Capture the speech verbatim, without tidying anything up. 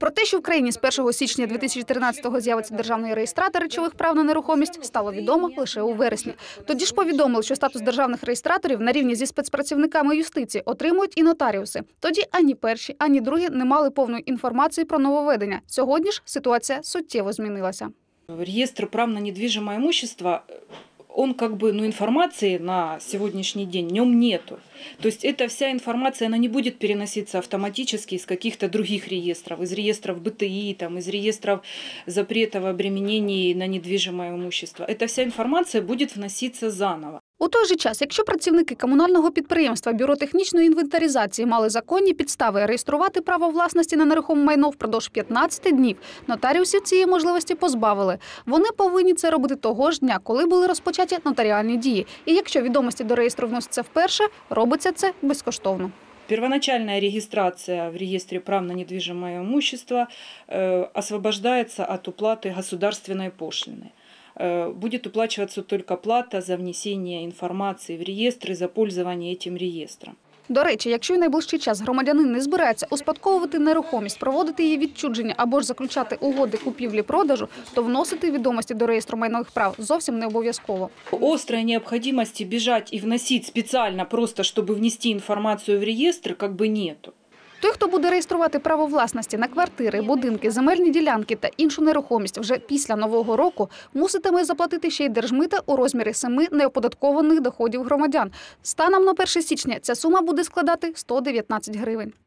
Про те, що в країні з першого січня дві тисячі тринадцятого з'явиться державний реєстратор речових прав на нерухомість, стало відомо лише у вересні. Тоді ж повідомили, що статус державних реєстраторів на рівні зі спецпрацівниками юстиції отримують і нотаріуси. Тоді ані перші, ані другі не мали повної інформації про нововведення. Сьогодні ж ситуація суттєво змінилася. Реестр прав на недвижимое имущество, он как бы, ну, информации на сегодняшний день в нем нету. То есть эта вся информация, она не будет переноситься автоматически из каких-то других реестров, из реестров БТИ, там, из реестров запретов обременений на недвижимое имущество. Эта вся информация будет вноситься заново. У той же час, якщо працівники комунального підприємства Бюро технічної інвентаризації мали законні підстави реєструвати право власності на нерухоме майно впродовж п'ятнадцяти днів, нотаріусів цієї можливості позбавили. Вони повинні це робити того ж дня, коли були розпочаті нотаріальні дії. І якщо відомості до реєстру вносяться вперше, робиться це безкоштовно. Первоначальная регистрация в реестре прав на недвижимое имущество э, освобождается от уплаты государственной пошлины. Будет уплачиваться только плата за внесение информации в реестр и за пользование этим реестром. До речі, якщо в найближчий час громадянин не збирається успадковувати нерухомість, проводити її відчуження або ж заключати угоди купівлі-продажу, то вносити відомості до реєстру майнових прав зовсім не обов'язково. Острой необходимости бежать и вносить специально просто, чтобы внести информацию в реестр, как бы нету. Той, хто буде реєструвати право власності на квартири, будинки, земельні ділянки та іншу нерухомість вже після Нового року, муситиме заплатити ще й держмита у розмірі семи неоподаткованих доходів громадян. Станом на перше січня ця сума буде складати сто дев'ятнадцять гривень.